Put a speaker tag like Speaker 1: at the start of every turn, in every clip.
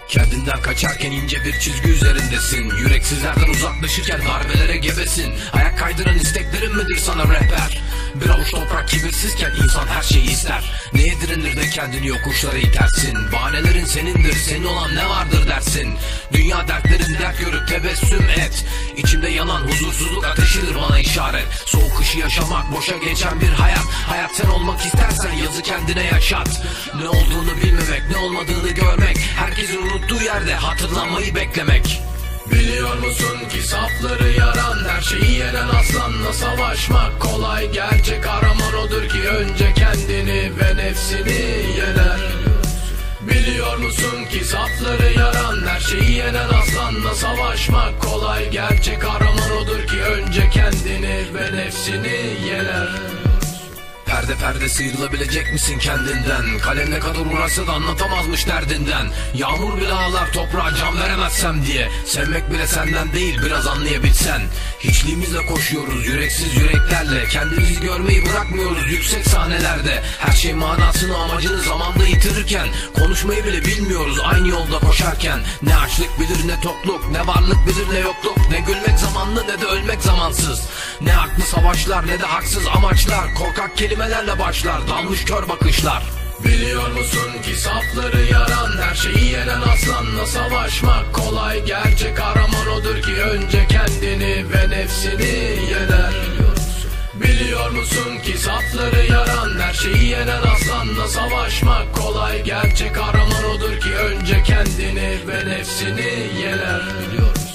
Speaker 1: Kendinden kaçarken ince bir çizgi üzerindesin. Yüreksizlerden uzaklaşırken darbelere gebesin. Ayak kaydıran isteklerin midir sana rehber? Bir avuç toprak kibirsizken insan her şeyi ister. Neye direnir de kendini yokuşlara itersin? Bahanelerin senindir, senin olan ne vardır dersin. Dünya dertlerin dert görüp tebessüm et. İçimde yanan huzursuzluk ateşidir bana işaret. Soğuk kışı yaşamak boşa geçen bir hayat. Hayat sen olmak istersen yazı kendine yaşat. Ne olduğunu bilmemek, ne olmadığını görmek. Herkesin unuttuğu yerde hatırlanmayı beklemek. Biliyor musun ki safları yaran, her şeyi yenen aslanla savaşmak kolay. Gerçek kahraman odur ki önce kendini ve nefsini yener. Biliyor musun ki safları yaran, her şeyi yenen aslanla savaşmak kolay. Gerçek kahraman odur ki önce kendini ve nefsini yener. Perde perde sıyrılabilecek misin kendinden? Kalem ne kadar uğraşsa da anlatamazmış derdinden. Yağmur bile ağlar toprağa can veremezsem diye. Sevmek bile senden değil biraz anlayabilsen. Hiçliğimizle koşuyoruz yüreksiz yüreklerle. Kendimizi görmeyi bırakmıyoruz yüksek sahnelerde. Her şey manasını amacını zamanda yitirirken. Konuşmayı bile bilmiyoruz aynı yolda koşarken. Ne açlık bilir ne tokluk, ne varlık bilir ne yokluk. Ne gülmek zamanlı ne de ölmek zamansız. Ne haklı savaşlar ne de haksız amaçlar. Korkak kelimelerle başlar dalmış kör bakışlar. Biliyor musun ki safları yaran, her şeyi yenen aslanla savaşmak kolay. Gerçek kahraman odur ki önce kendini ve nefsini yener. Biliyor musun ki safları yaran, her şeyi yenen aslanla savaşmak kolay. Gerçek kahraman odur ki önce kendini ve nefsini yener. Biliyor musun?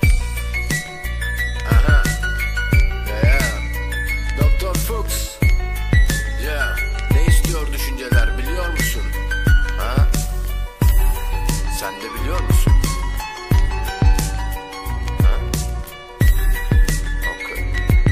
Speaker 1: Aha. Yeah. Doktor Fuchs. Yeah. Ne istiyor düşünceler biliyor musun? Ha? Sen de biliyor musun? Ha? Okay.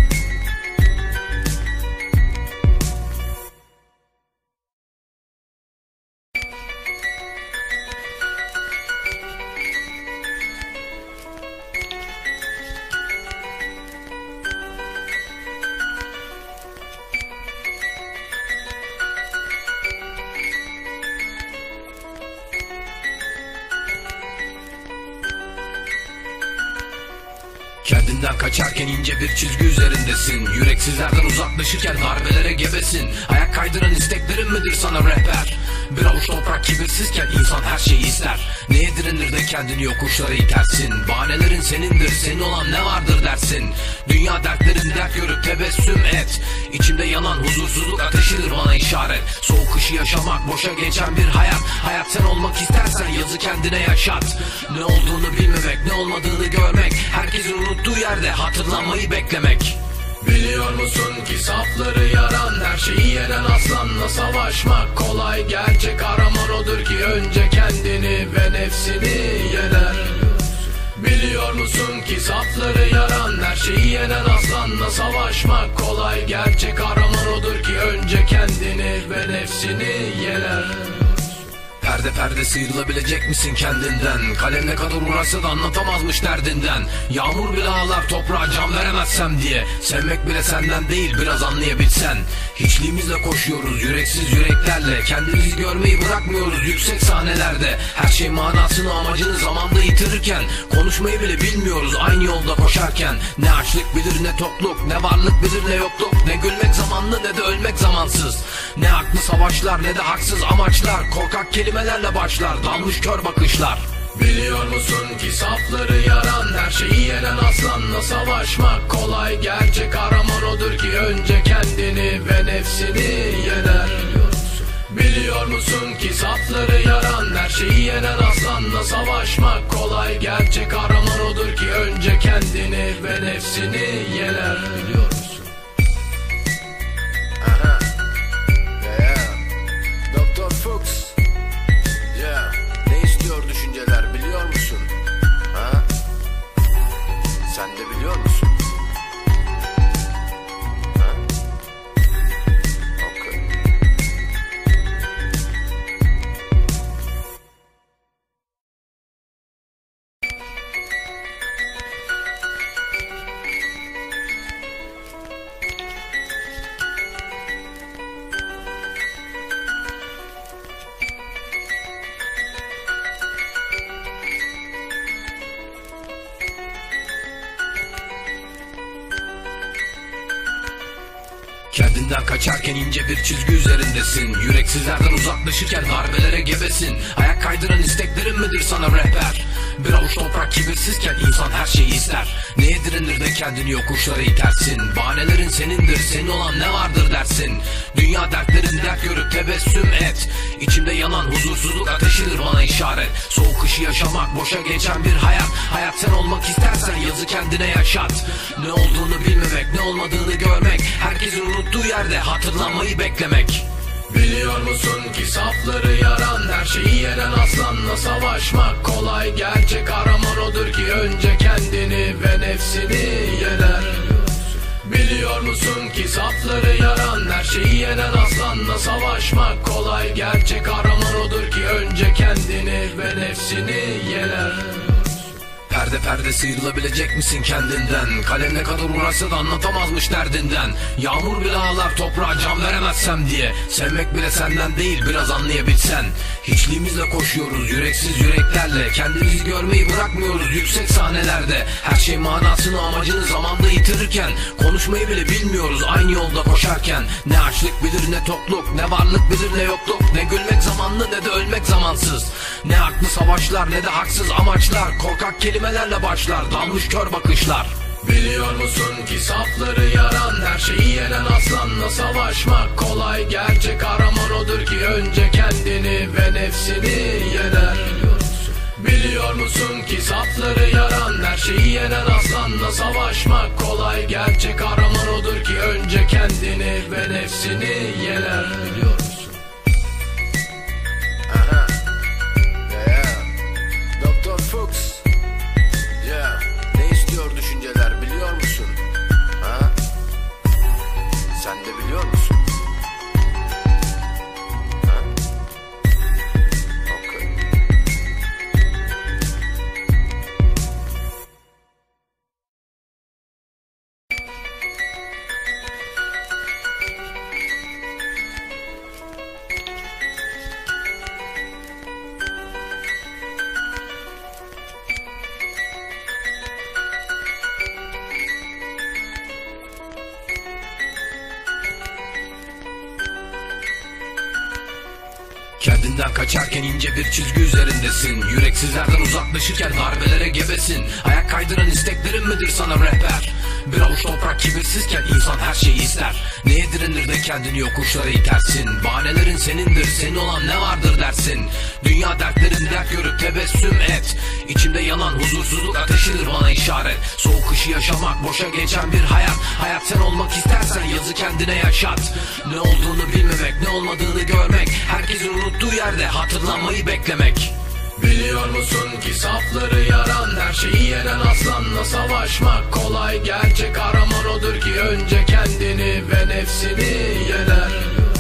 Speaker 1: Kendinden kaçarken ince bir çizgi üzerindesin. Yüreksizlerden uzaklaşırken darbelere gebesin. Ayak kaydıran isteklerin midir sana rehber? Bir avuç toprak kibirsizken insan her şeyi ister. Neye direnir de kendini yokuşlara itersin? Bahanelerin senindir, senin olan ne vardır dersin. Dünya dertlerin dert görüp tebessüm et. İçimde yanan huzursuzluk ateşidir bana işaret. Soğuk kışı yaşamak boşa geçen bir hayat. Hayat sen olmak istersen yazı kendine yaşat. Ne olduğunu bilmemek, ne olmadığını görmek. Herkesin unuttuğu yerde hatırlanmayı beklemek. Biliyor musun ki safları yaran, her şeyi yenen aslanla savaşmak kolay. Gerçek kahraman odur ki önce kendini ve nefsini yener. Biliyor musun ki safları yaran, her şeyi yenen aslanla savaşmak kolay. Gerçek kahraman odur ki önce kendini ve nefsini yener. Perde perde sıyrılabilecek misin kendinden? Kalem ne kadar uğraşsa da anlatamazmış derdinden. Yağmur bile ağlar toprağa can veremezsem diye. Sevmek bile senden değil biraz anlayabilsen. Hiçliğimizle koşuyoruz yüreksiz yüreklerle. Kendimizi görmeyi bırakmıyoruz yüksek sahnelerde. Her şey manasını amacını zamanda yitirirken. Konuşmayı bile bilmiyoruz aynı yolda koşarken. Ne açlık bilir ne tokluk, ne varlık bilir ne yokluk. Ne gülmek zamanlı ne de ölmek zamansız. Ne haklı savaşlar ne de haksız amaçlar. Korkak kelimelerle başlar dalmış kör bakışlar. Biliyor musun ki safları yaran, her şeyi yenen aslanla savaşmak kolay. Gerçek kahraman odur ki önce kendini ve nefsini yener. Biliyor musun ki safları yaran, her şeyi yenen aslanla savaşmak kolay. Gerçek kahraman odur ki önce kendini ve nefsini yener. Biliyor musun? Aha. Yeah. Doktor Fuchs. Yeah. Ne istiyor düşünceler biliyor musun? Ha? Sen de biliyor musun? Ha? Okay. Kendinden kaçarken ince bir çizgi üzerindesin. Yüreksizlerden uzaklaşırken darbelere gebesin. Ayak kaydıran isteklerin midir sana rehber? Bir avuç toprak kibirsizken insan her şeyi ister. Neye direnir de kendini yokuşlara itersin? Bahanelerin senindir, senin olan ne vardır dersin. Dünya dertlerin dert görüp tebessüm et. İçimde yanan huzursuzluk ateşidir bana işaret. Soğuk kışı yaşamak, boşa geçen bir hayat. Hayat sen olmak istersen yazı kendine yaşat. Ne olduğunu bilmemek, ne olmadığını görmek. Herkesin unuttuğu yerde hatırlanmayı beklemek. Biliyor musun ki safları yaran, her şeyi yenen aslanla savaşmak kolay. Gerçek kahraman odur ki önce kendini ve nefsini yener. Biliyor musun ki safları yaran, her şeyi yenen aslanla savaşmak kolay. Gerçek kahraman odur ki önce kendini ve nefsini yener. Perde perde sıyrılabilecek misin kendinden? Kalem ne kadar uğraşsa da anlatamazmış derdinden. Yağmur bile ağlar toprağa can veremezsem diye. Sevmek bile senden değil, biraz anlayabilsen. Hiçliğimizle koşuyoruz yüreksiz yüreklerle. Kendimizi görmeyi bırakmıyoruz yüksek sahnelerde. Her şey manasını amacını zamanda yitirirken. Konuşmayı bile bilmiyoruz aynı yolda koşarken. Ne açlık bilir ne tokluk, ne varlık bilir ne yokluk. Ne gülmek zamanlı ne de ölmek zamansız. Ne haklı savaşlar ne de haksız amaçlar. Korkak kelimelerle başlar dalmış kör bakışlar. Biliyor musun ki safları yaran, her şeyi yenen aslanla savaşmak kolay. Gerçek kahraman odur ki önce kendini ve nefsini yener. Biliyor musun ki safları yaran, her şeyi yenen aslanla savaşmak kolay. Gerçek kahraman odur ki önce kendini ve nefsini yener. Biliyor musun?
Speaker 2: Aha. Yeah. Doktor Fuchs. Yeah. Ne istiyor düşünceler biliyor musun? Ha? Sen de biliyor musun? Ha? Okay.
Speaker 1: Kendinden kaçarken ince bir çizgi üzerindesin. Yüreksizlerden uzaklaşırken darbelere gebesin. Ayak kaydıran isteklerin midir sana rehber? Bir avuç toprak kibirsizken insan her şeyi ister. Neye direnir de kendini yokuşlara itersin? Bahanelerin senindir, senin olan ne vardır dersin. Dünya dertlerin dert görüp tebessüm et. İçimde yanan huzursuzluk ateşidir bana işaret. Soğuk kışı yaşamak, boşa geçen bir hayat. Hayat sen olmak istersen yazı kendine yaşat. Ne olduğunu bilmemek, ne olmadığını görmek. Herkesin unuttuğu yerde hatırlanmayı beklemek. Biliyor musun ki safları yaran, her şeyi yenen aslanla savaşmak kolay. Gerçek kahraman odur ki önce kendini ve nefsini yener.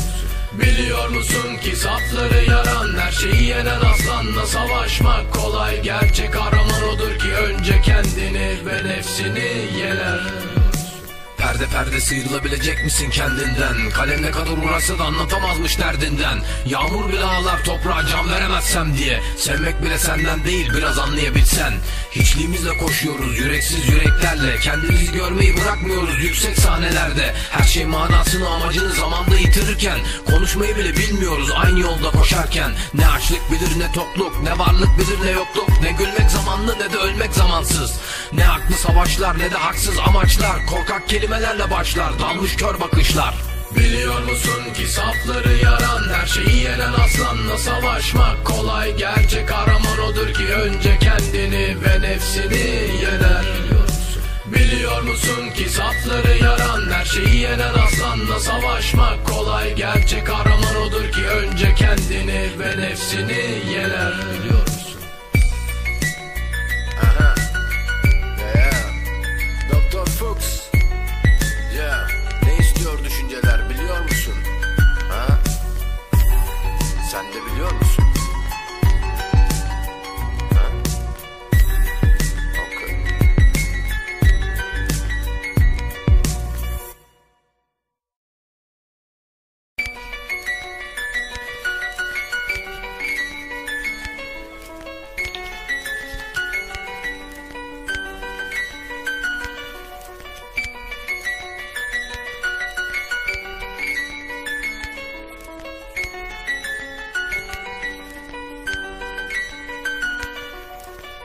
Speaker 1: Biliyor musun ki safları yaran, her şeyi yenen aslanla savaşmak kolay. Gerçek kahraman odur ki önce kendini ve nefsini yener. Perde perde sıyrılabilecek misin kendinden? Kalem ne kadar uğraşsa da anlatamazmış derdinden. Yağmur bile ağlar toprağa can veremezsem diye. Sevmek bile senden değil, biraz anlayabilsen. Hiçliğimizle koşuyoruz yüreksiz yüreklerle. Kendimizi görmeyi bırakmıyoruz yüksek sahnelerde. Her şey manasını amacını zamanda yitirirken. Konuşmayı bile bilmiyoruz aynı yolda koşarken. Ne açlık bilir ne tokluk, ne varlık bilir ne yokluk. Ne gülmek zamanlı ne de ölmek zamansız. Ne haklı savaşlar ne de haksız amaçlar. Korkak kelimelerle başlar dalmış kör bakışlar. Biliyor musun ki safları yaran, her şeyi yenen aslanla savaşmak kolay. Gerçek kahraman odur ki önce kendini ve nefsini yener. Biliyor musun ki safları yaran, her şeyi yenen aslanla savaşmak kolay. Gerçek kahraman odur ki önce kendini ve nefsini yener. Biliyor musun?
Speaker 2: Aha. Yeah. Doktor Fuchs. Yeah. Ne istiyor düşünceler biliyor musun? Ha? Sen de biliyor musun? Ha? Okay.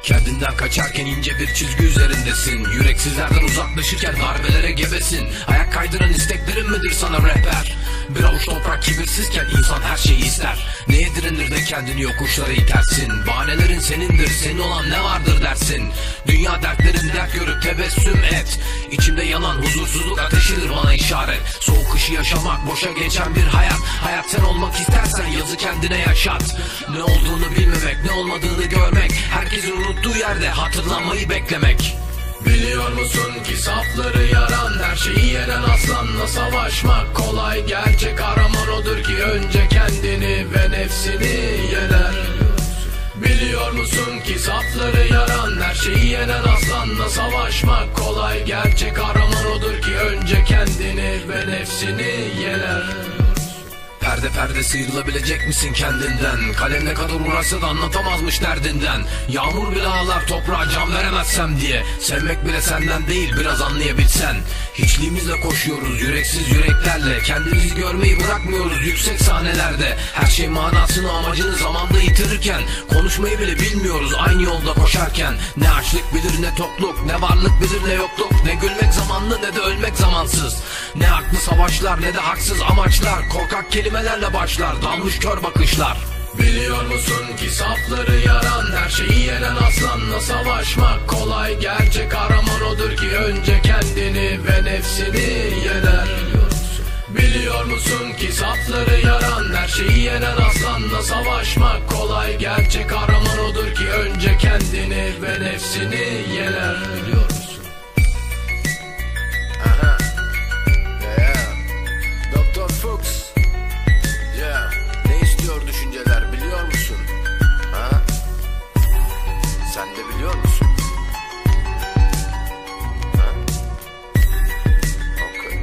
Speaker 1: Kendinden kaçarken ince bir çizgi üzerindesin. Yüreksizlerden uzaklaşırken darbelere gebesin. Ayak kaydıran isteklerin midir sana rehber? Bir avuç toprak kibirsizken insan her şeyi ister. Neye direnir de kendini yokuşlara itersin? Bahanelerin senindir, senin olan ne vardır dersin. Dünya dertlerin dert görüp tebessüm et. İçimde yanan huzursuzluk ateşidir bana işaret. Soğuk kışı yaşamak boşa geçen bir hayat. Hayat sen olmak istersen yazı kendine yaşat. Ne olduğunu bilmemek, ne olmadığını görmek. Herkesin unuttuğu yerde hatırlanmayı beklemek. Biliyor musun ki safları yaran, her şeyi yenen aslanla savaşmak kolay. Gerçek araman odur ki önce kendini ve nefsini yener. Biliyor musun ki safları yaran, her şeyi yenen aslanla savaşmak kolay. Gerçek araman odur ki önce kendini ve nefsini yener. Perde perde sıyrılabilecek misin kendinden? Kalem ne kadar uğraşsa da anlatamazmış derdinden. Yağmur bile ağlar toprağa can veremezsem diye. Sevmek bile senden değil biraz anlayabilsen. Hiçliğimizle koşuyoruz yüreksiz yüreklerle. Kendimizi görmeyi bırakmıyoruz yüksek sahnelerde. Her şey manasını amacını zamanda yitirirken. Konuşmayı bile bilmiyoruz aynı yolda koşarken. Ne açlık bilir ne tokluk, ne varlık bilir ne yokluk. Ne gülmek zamanlı ne de ölmek zamansız. Ne haklı savaşlar ne de haksız amaçlar. Korkak kelimelerle başlar dalmış kör bakışlar. Biliyor musun ki safları yaran, her şeyi yenen aslanla savaşmak kolay. Gerçek araman odur ki önce kendini ve nefsini yener. Biliyor musun ki safları yaran, her şeyi yenen aslanla savaşmak kolay. Gerçek araman odur ki önce kendini ve nefsini yener. Biliyor musun?
Speaker 2: Aha. Yeah. Doktor Fuchs. Yeah. Ne istiyor düşünceler biliyor musun? Ha? Sen de biliyor musun? Ha? Okay.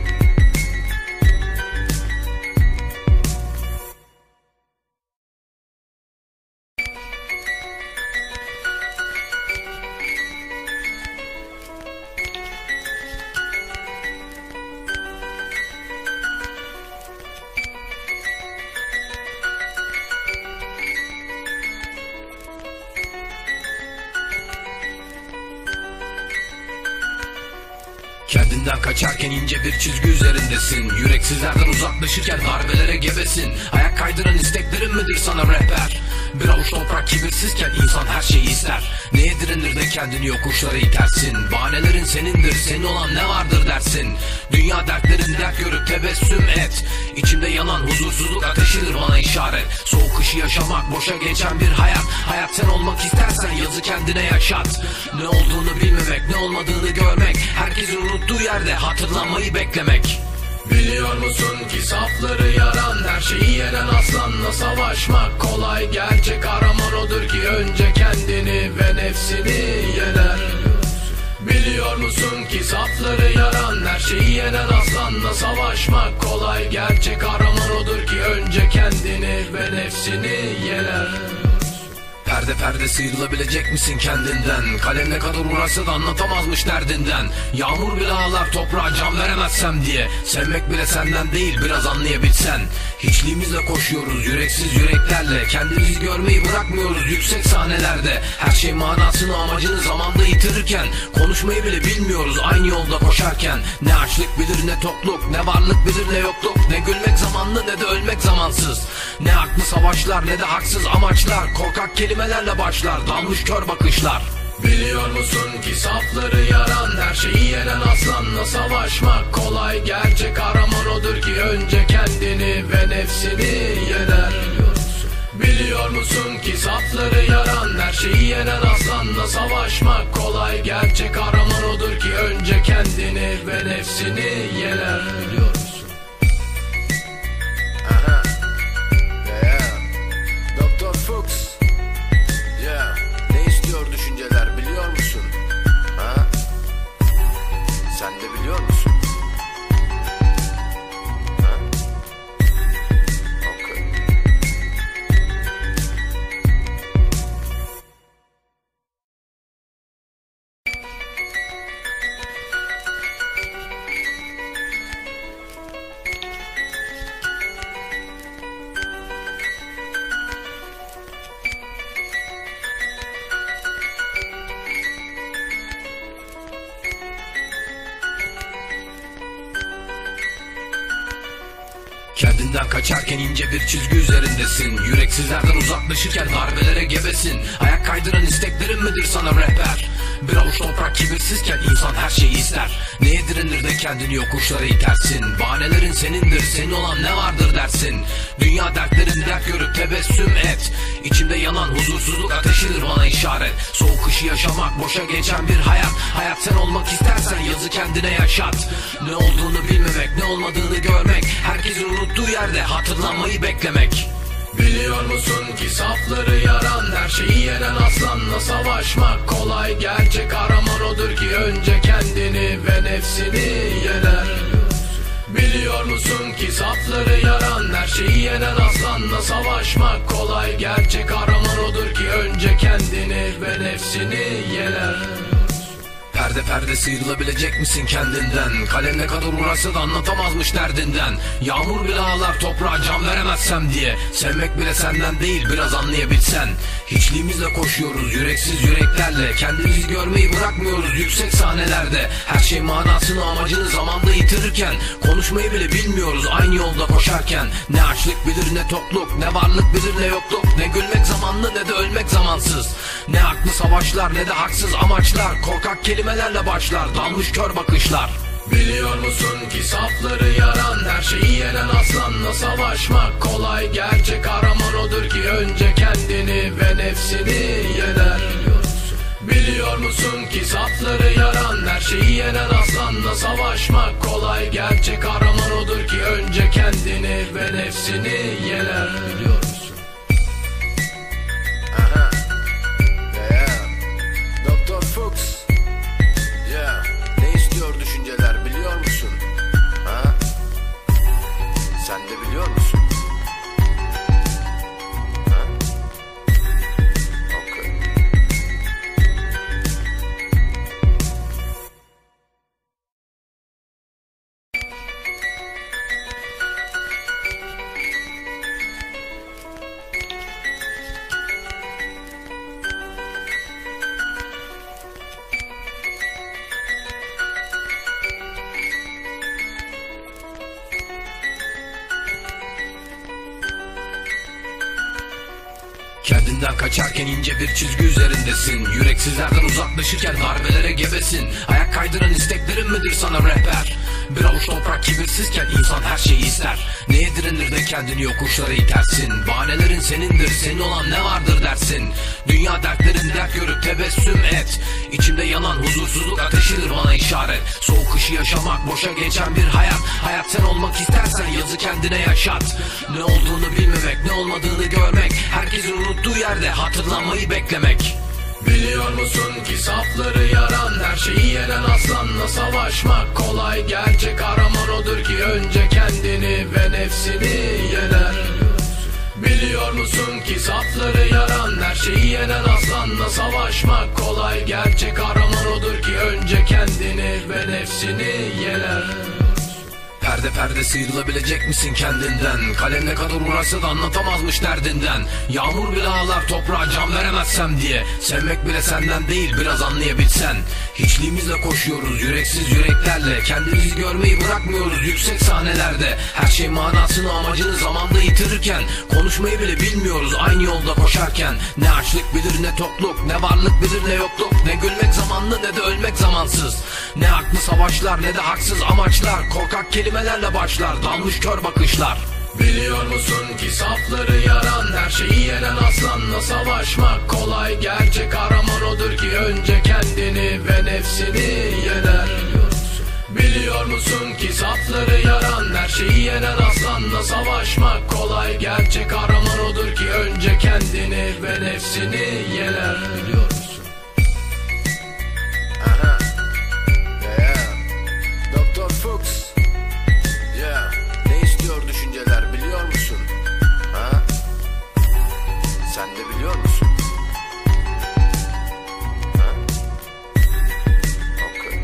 Speaker 1: Kendinden kaçarken ince bir çizgi üzerindesin. Yüreksizlerden uzaklaşırken darbelere gebesin. Ayak kaydıran isteklerin midir sana rehber? Bir avuç toprak kibirsizken insan her şeyi ister. Neye direnir de kendini yokuşlara itersin? Bahanelerin senindir, senin olan ne vardır dersin. Dünya dertlerin dert görüp tebessüm et. İçimde yanan huzursuzluk ateşidir bana işaret. Soğuk kışı yaşamak boşa geçen bir hayat. Hayat sen olmak istersen yazı kendine yaşat. Ne olduğunu bilmemek, ne olmadığını görmek. Herkesin unuttuğu yerde hatırlanmayı beklemek. Biliyor musun ki safları yaran, her şeyi yenen aslanla savaşmak kolay. Gerçek araman odur ki önce kendini ve nefsini yener. Biliyor musun ki safları yaran, her şeyi yenen aslanla savaşmak kolay. Gerçek araman odur ki önce kendini ve nefsini yener. Perde perde sıyrılabilecek misin kendinden? Kalem ne kadar uğraşsa da anlatamazmış derdinden. Yağmur bile ağlar toprağa can veremezsem diye. Sevmek bile senden değil biraz anlayabilsen. Hiçliğimizle koşuyoruz yüreksiz yüreklerle. Kendimizi görmeyi bırakmıyoruz yüksek sahnelerde. Her şey manasını amacını zamanda yitirirken. Konuşmayı bile bilmiyoruz aynı yolda koşarken. Ne açlık bilir ne tokluk, ne varlık bilir ne yokluk. Ne gülmek zamanlı ne de ölmek zamansız. Ne haklı savaşlar ne de haksız amaçlar. Korkak kelimelerle başlar dalmış kör bakışlar. Biliyor musun ki safları yaran, her şeyi yenen aslanla savaşmak kolay. Gerçek araman odur ki önce kendini ve nefsini yener. Biliyor musun ki safları yaran, her şeyi yenen aslanla savaşmak kolay. Gerçek araman odur ki önce kendini ve nefsini yener. Biliyor musun?
Speaker 2: Aha. Yeah. Doktor Fuchs. Yeah. Ne istiyor düşünceler biliyor musun? Ha? Sen de biliyor musun? Ha? Okay.
Speaker 1: Kendinden kaçarken ince bir çizgi üzerindesin. Yüreksizlerden uzaklaşırken darbelere gebesin. Ayak kaydıran isteklerin midir sana rehber? Bir avuç toprak kibirsizken insan her şeyi ister. Neye direnir de kendini yokuşlara itersin? Bahanelerin senindir, senin olan ne vardır dersin. Dünya dertlerin dert görüp tebessüm et. İçimde yanan huzursuzluk ateşidir bana işaret. Soğuk kışı yaşamak, boşa geçen bir hayat. Hayat sen olmak istersen yazı kendine yaşat. Ne olduğunu bilmemek, ne olmadığını görmek, herkesin unuttuğu yerde hatırlanmayı beklemek. Biliyor musun ki safları yaran, her şeyi yenen aslanla savaşmak kolay. Gerçek kahraman odur ki önce kendini ve nefsini yener. Biliyor musun ki safları yaran, her şeyi yenen aslanla savaşmak kolay. Gerçek kahraman odur ki önce kendini ve nefsini yener. Perde perde sıyrılabilecek misin kendinden? Kalem ne kadar uğraşsa da anlatamazmış derdinden. Yağmur bile ağlar toprağa can veremezsem diye. Sevmek bile senden değil, biraz anlayabilsen. Hiçliğimizle koşuyoruz yüreksiz yüreklerle. Kendimizi görmeyi bırakmıyoruz yüksek sahnelerde. Her şey manasını amacını zamanda yitirirken, konuşmayı bile bilmiyoruz aynı yolda koşarken. Ne açlık bilir ne tokluk, ne varlık bilir ne yokluk. Ne gülmek zamanlı ne de ölmek zamansız. Ne haklı savaşlar ne de haksız amaçlar. Korkak kelimelerle başlar dalmış kör bakışlar. Biliyor musun ki safları yaran, her şeyi yenen aslanla savaşmak kolay. Gerçek kahraman odur ki önce kendini ve nefsini yener. Biliyor musun ki safları yaran, her şeyi yenen aslanla savaşmak kolay. Gerçek kahraman odur ki önce kendini ve nefsini yener. Biliyor musun?
Speaker 2: Aha. Yeah. Doktor Fuchs. Yeah. Ne istiyor düşünceler biliyor musun? Ha? Sen de biliyor musun? Ha? Okay.
Speaker 1: Kendinden kaçarken ince bir çizgi üzerindesin. Yüreksizlerden uzaklaşırken darbelere gebesin. Ayak kaydıran isteklerin midir sana rehber? Bir avuç toprak kibirsizken insan her şeyi ister. Neye direnir de kendini yokuşlara itersin? Bahanelerin senindir, senin olan ne vardır dersin. Dünya dertlerin dert görüp tebessüm et. İçimde yanan huzursuzluk ateşidir bana işaret. Soğuk kışı yaşamak, boşa geçen bir hayat. Hayat sen olmak istersen yazı kendine yaşat. Ne olduğunu bilmemek, ne olmadığını görmek, herkesin unuttuğu yerde hatırlanmayı beklemek. Biliyor musun ki safları yaran, her şeyi yenen aslanla savaşmak kolay. Gerçek kahraman odur ki önce kendini ve nefsini yener. Biliyor musun ki safları yaran, her şeyi yenen aslanla savaşmak kolay. Gerçek kahraman odur ki önce kendini ve nefsini yener. Perde perde sıyrılabilecek misin kendinden? Kalem ne kadar uğraşsa da anlatamazmış derdinden. Yağmur bile ağlar toprağa can veremezsem diye. Sevmek bile senden değil, biraz anlayabilsen. Hiçliğimizle koşuyoruz yüreksiz yüreklerle. Kendimizi görmeyi bırakmıyoruz yüksek sahnelerde. Her şey manasını amacını zamanda yitirirken, konuşmayı bile bilmiyoruz aynı yolda koşarken. Ne açlık bilir ne tokluk, ne varlık bilir ne yokluk. Ne gülmek zamanlı ne de ölmek zamansız. Ne haklı savaşlar ne de haksız amaçlar. Korkak kelimelerle başlar dalmış kör bakışlar. Biliyor musun ki safları yaran, her şeyi yenen aslanla savaşmak kolay. Gerçek kahraman odur ki önce kendini ve nefsini yener. Biliyor musun ki safları yaran, her şeyi yenen aslanla savaşmak kolay. Gerçek kahraman odur ki önce kendini ve nefsini yener. Biliyor musun?
Speaker 2: Aha. Yeah. Doktor Fuchs. Yeah. Ne istiyor düşünceler biliyor musun? Ha? Sen de biliyor musun? Ha? Okay.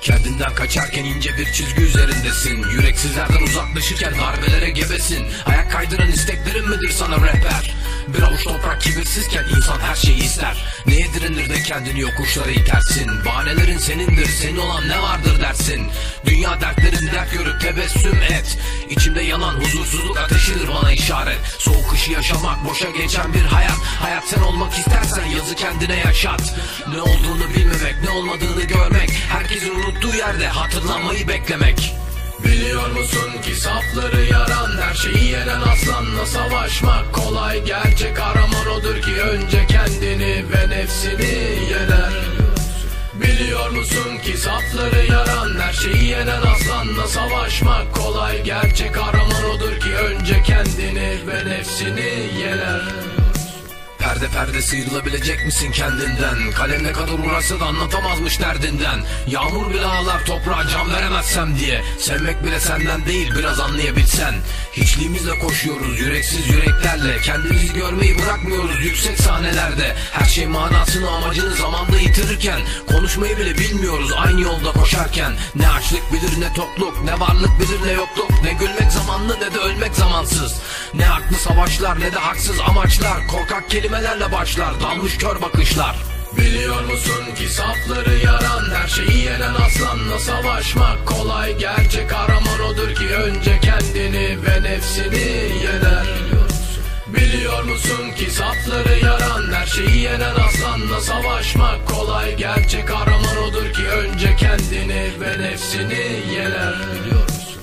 Speaker 1: Kendinden kaçarken ince bir çizgi üzerindesin. Yüreksizlerden uzaklaşırken darbelere gebesin. Ayak kaydıran isteklerin midir sana rehber? Bir avuç toprak kibirsizken insan her şeyi ister. Neye direnir de kendini yokuşlara itersin? Bahanelerin senindir, senin olan ne vardır dersin. Dünya dertlerin dert görüp tebessüm et. İçimde yanan huzursuzluk ateşidir bana işaret. Soğuk kışı yaşamak boşa geçen bir hayat. Hayat sen olmak istersen yazı kendine yaşat. Ne olduğunu bilmemek, ne olmadığını görmek. Herkesin unuttuğu yerde hatırlanmayı beklemek. Biliyor musun ki safları yaran, her şeyi yenen aslanla savaşmak kolay. Gerçek araman odur ki önce kendini ve nefsini yener. Biliyor musun ki safları yaran, her şeyi yenen aslanla savaşmak kolay. Gerçek araman odur ki önce kendini ve nefsini yener. Perde perde sıyrılabilecek misin kendinden? Kalem ne kadar uğraşsa da anlatamazmış derdinden. Yağmur bile ağlar toprağa can veremezsem diye. Sevmek bile senden değil biraz anlayabilsen. Hiçliğimizle koşuyoruz yüreksiz yüreklerle. Kendimizi görmeyi bırakmıyoruz yüksek sahnelerde. Her şey manasını amacını zamanda yitirirken. Konuşmayı bile bilmiyoruz aynı yolda koşarken. Ne açlık bilir ne tokluk, ne varlık bilir ne yokluk. Ne gülmek zamanlı ne de ölmek zamansız. Ne haklı savaşlar ne de haksız amaçlar. Korkak kelimelerle başlar dalmış kör bakışlar. Biliyor musun ki safları yaran, her şeyi yenen aslanla savaşmak kolay. Gerçek araman odur ki önce kendini ve nefsini yener. Biliyor musun ki safları yaran, her şeyi yenen aslanla savaşmak kolay. Gerçek araman odur ki önce kendini ve nefsini yener. Biliyor musun?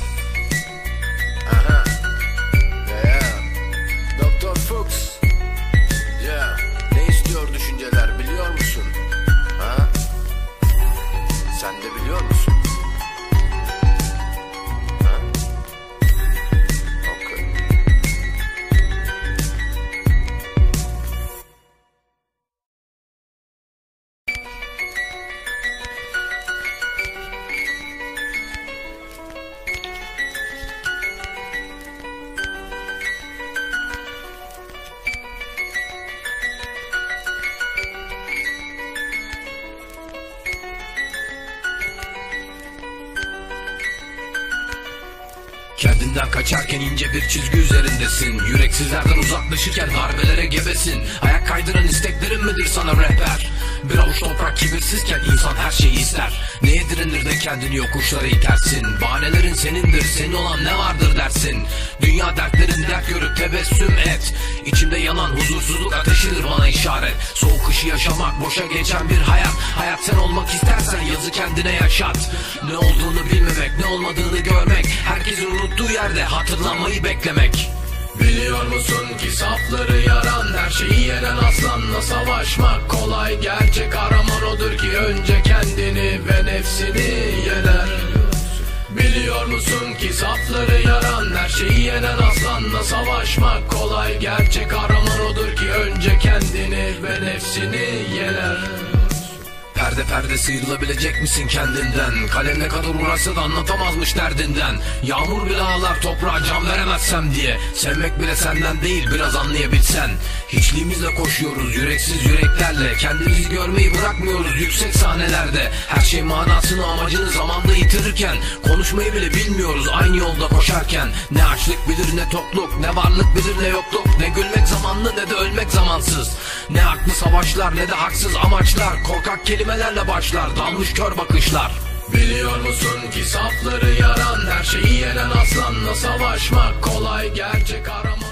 Speaker 2: Aha. Yeah. Doktor Fuchs. Yeah. Ne istiyor düşünceler biliyor musun? Ha? Sen de biliyor musun? Ha? Okay.
Speaker 1: Kendinden kaçarken ince bir çizgi üzerindesin. Yüreksizlerden uzaklaşırken darbelere gebesin. Ayak kaydıran isteklerin midir sana rehber? Bir avuç toprak kibirsizken insan her şeyi ister. Neye direnir de kendini yokuşlara itersin? Bahanelerin senindir, senin olan ne vardır dersin. Dünya dertlerin dert görüp tebessüm et. İçimde yanan huzursuzluk ateşidir bana işaret. Soğuk kışı yaşamak boşa geçen bir hayat. Hayat sen olmak istersen yazı kendine yaşat. Ne olduğunu bilmemek, ne olmadığını görmek. Herkesin unuttuğu yerde hatırlanmayı beklemek. Biliyor musun ki safları yaran, her şeyi yenen aslanla savaşmak kolay. Gerçek araman odur ki önce kendini ve nefsini yener. Biliyor musun ki safları yaran, her şeyi yenen aslanla savaşmak kolay. Gerçek araman odur ki önce kendini ve nefsini yener. Perde perde sıyrılabilecek misin kendinden? Kalem ne kadar uğraşsa da anlatamazmış derdinden. Yağmur bile ağlar toprağa can veremezsem diye. Sevmek bile senden değil biraz anlayabilsen. Hiçliğimizle koşuyoruz yüreksiz yüreklerle. Kendimizi görmeyi bırakmıyoruz yüksek sahnelerde. Her şey manasını amacını zamanda yitirirken. Konuşmayı bile bilmiyoruz aynı yolda koşarken. Ne açlık bilir ne tokluk, ne varlık bilir ne yokluk. Ne gülmek zamanlı ne de ölmek zamansız. Ne haklı savaşlar ne de haksız amaçlar. Korkak kelimelerle başlar dalmış kör bakışlar. Biliyor musun ki safları yaran, her şeyi yenen aslanla savaşmak kolay. Gerçek arama